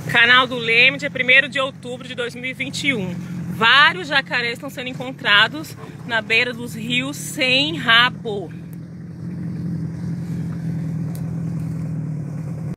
Canal do Leme, dia 1º de outubro de 2021. Vários jacarés estão sendo encontrados na beira dos rios sem rabo.